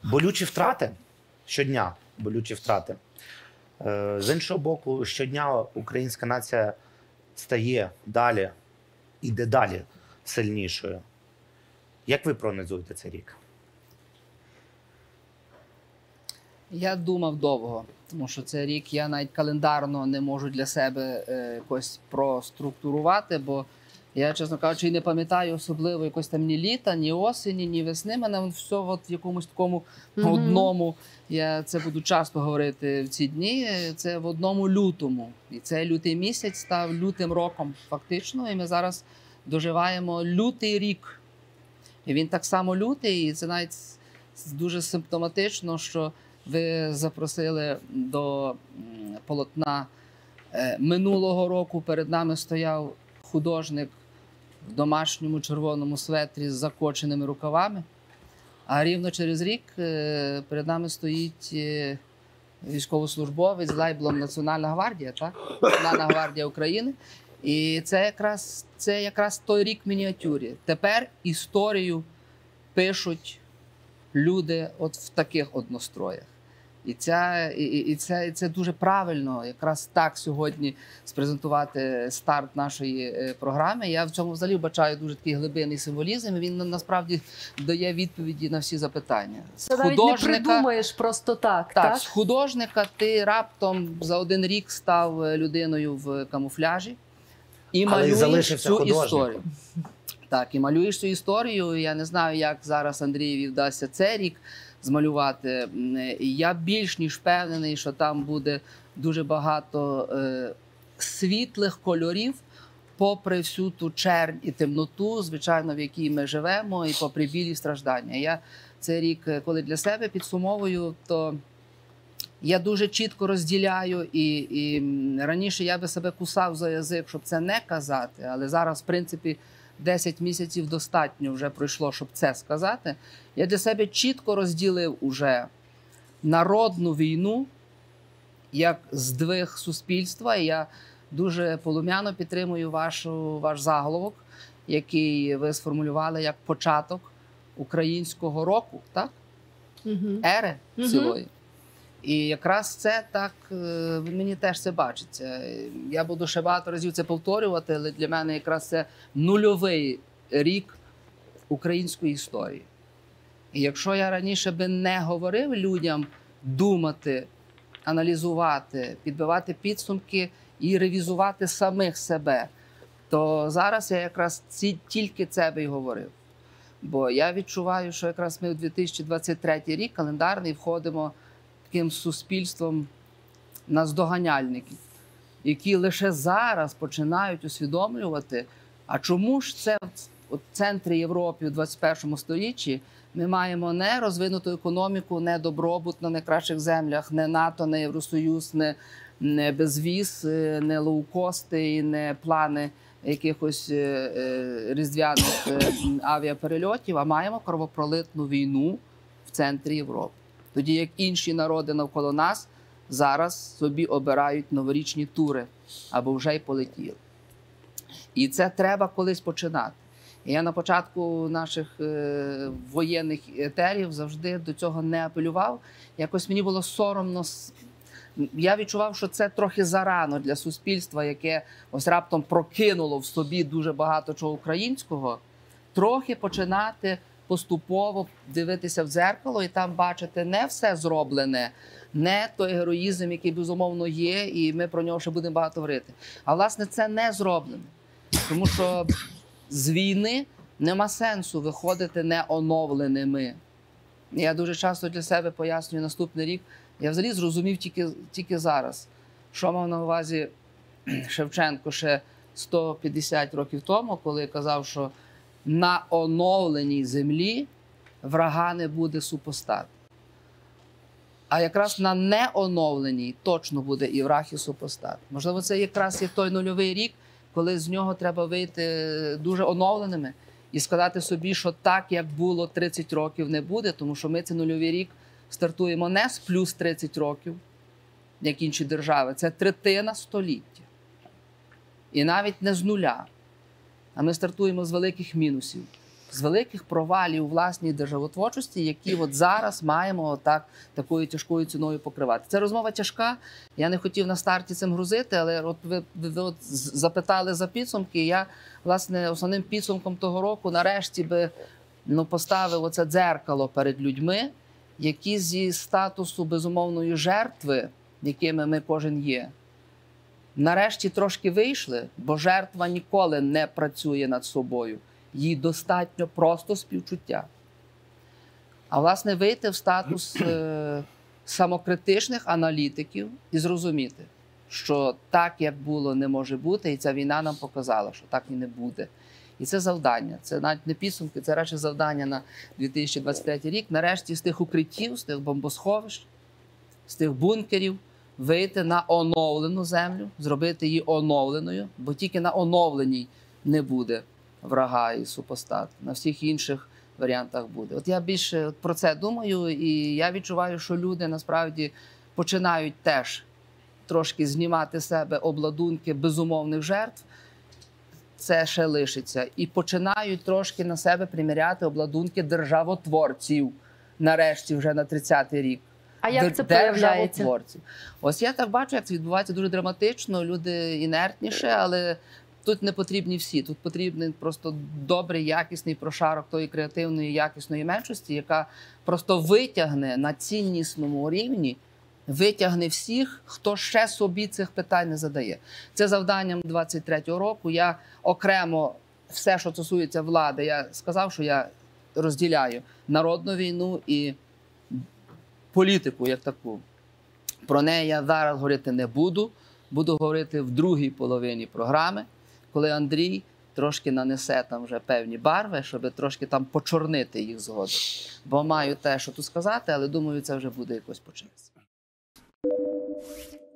Болючі втрати щодня, болючі втрати. З іншого боку, щодня українська нація стає далі, іде далі сильнішою. Як ви проаналізуєте цей рік? Я думав довго, тому що цей рік я навіть календарно не можу для себе якось проструктурувати, бо я, чесно кажучи, і не пам'ятаю особливо якось там ні літа, ні осені, ні весни. Мене все от в якомусь такому одному, я це буду часто говорити в ці дні, це в одному лютому. І цей лютий місяць став лютим роком фактично, і ми зараз доживаємо лютий рік. І він так само лютий, і це навіть дуже симптоматично, що ви запросили до полотна минулого року. Перед нами стояв художник в домашньому червоному светрі з закоченими рукавами. А рівно через рік перед нами стоїть військовослужбовець з лейблом Національна гвардія, так? Національна гвардія України. І це якраз той рік в мініатюрі. Тепер історію пишуть люди от в таких одностроях. І це дуже правильно якраз так сьогодні спрезентувати старт нашої програми. Я в цьому взагалі бачаю дуже такий глибинний символізм. Він насправді дає відповіді на всі запитання. Це навіть не придумаєш просто так, так? З художника ти раптом за один рік став людиною в камуфляжі і малюєш цю історію. Так, і малюєш цю історію. Я не знаю, як зараз Андрієві вдасться цей рік змалювати. Я більш ніж впевнений, що там буде дуже багато світлих кольорів, попри всю ту чернь і темноту, звичайно, в якій ми живемо, і попри білі страждання. Я цей рік, коли для себе підсумовую, то я дуже чітко розділяю, і раніше я би себе кусав за язик, щоб це не казати, але зараз, в принципі, 10 місяців достатньо вже пройшло, щоб це сказати. Я для себе чітко розділив уже народну війну як здвиг суспільства. І я дуже полум'яно підтримую ваш заголовок, який ви сформулювали як початок українського року, так? Ери цілої. І якраз це так, мені теж це бачиться. Я буду ще багато разів це повторювати, але для мене якраз це нульовий рік української історії. І якщо я раніше би не говорив людям думати, аналізувати, підбивати підсумки і ревізувати самих себе, то зараз я якраз тільки це би й говорив. Бо я відчуваю, що якраз ми в 2023 рік календарний входимо таким суспільством наздоганяльників, які лише зараз починають усвідомлювати, а чому ж це в центрі Європи у 21 сторіччі ми маємо не розвинуту економіку, не добробут на найкращих землях, не НАТО, не Євросоюз, не безвіз, не лоукости, не плани якихось різдвяних авіаперельотів, а маємо кровопролитну війну в центрі Європи. Тоді як інші народи навколо нас зараз собі обирають новорічні тури або вже й полетіли. І це треба колись починати. І я на початку наших воєнних етерів завжди до цього не апелював. Якось мені було соромно. Я відчував, що це трохи зарано для суспільства, яке ось раптом прокинуло в собі дуже багато чого українського, трохи починати поступово дивитися в дзеркало і там бачити не все зроблене, не той героїзм, який, безумовно, є, і ми про нього ще будемо багато говорити. А, власне, це не зроблено. Тому що з війни нема сенсу виходити неоновленими. Я дуже часто для себе пояснюю наступний рік. Я взагалі зрозумів тільки зараз, що мав на увазі Шевченко ще 150 років тому, коли казав, що на оновленій землі врага не буде супостат. А якраз на неоновленій точно буде і враг, і супостат. Можливо, це якраз є той нульовий рік, коли з нього треба вийти дуже оновленими і сказати собі, що так, як було 30 років, не буде, тому що ми цей нульовий рік стартуємо не з плюс 30 років, як інші держави, це третина століття. І навіть не з нуля. А ми стартуємо з великих мінусів. з великих провалів у власній державотворчості, які от зараз маємо такою тяжкою ціною покривати. Це розмова тяжка, я не хотів на старті цим грузити, але от ви от запитали за підсумки, я, власне, основним підсумком того року нарешті би поставив оце дзеркало перед людьми, які зі статусу безумовної жертви, якими ми кожен є, нарешті трошки вийшли, бо жертва ніколи не працює над собою. Їй достатньо просто співчуття. А, власне, вийти в статус самокритичних аналітиків і зрозуміти, що так, як було, не може бути, і ця війна нам показала, що так і не буде. І це завдання, це навіть не підсумки, це радше завдання на 2023 рік. Нарешті з тих укриттів, з тих бомбосховищ, з тих бункерів вийти на оновлену землю, зробити її оновленою, бо тільки на оновленій не буде врага і супостат. На всіх інших варіантах буде. От я більше про це думаю, і я відчуваю, що люди насправді починають теж трошки знімати з себе обладунки безумовних жертв, це ще лишиться. І починають трошки на себе приміряти обладунки державотворців, нарешті вже на 30-й рік. А як це проявляється? Ось я так бачу, як це відбувається дуже драматично, люди інертніше, але тут не потрібні всі. Тут потрібен просто добрий, якісний прошарок тої креативної, якісної меншості, яка просто витягне на ціннісному рівні, витягне всіх, хто ще собі цих питань не задає. Це завданням 23-го року. Я окремо все, що стосується влади, я сказав, що я розділяю народну війну і політику як таку. Про неї я зараз говорити не буду. Буду говорити в другій половині програми, коли Андрій трошки нанесе там вже певні барви, щоб трошки там почорнити їх згодом. Бо маю те, що тут сказати, але думаю, це вже буде якось по черзі.